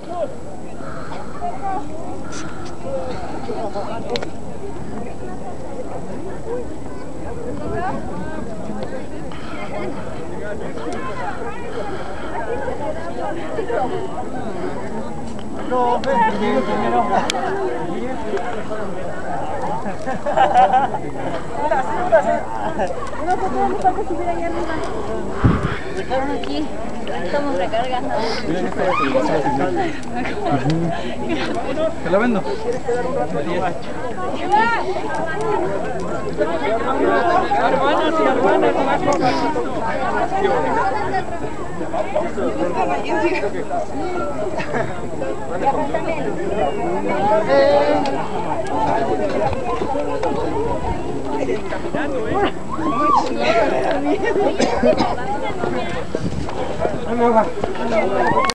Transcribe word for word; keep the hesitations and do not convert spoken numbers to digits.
No, ven, primero. Una foto de mi papá subir allá arriba. Estamos aquí, estamos recargando. ¿Te la vendo? Hermanos y hermanas, más poquito. Caminando, ¿eh? Dame agua.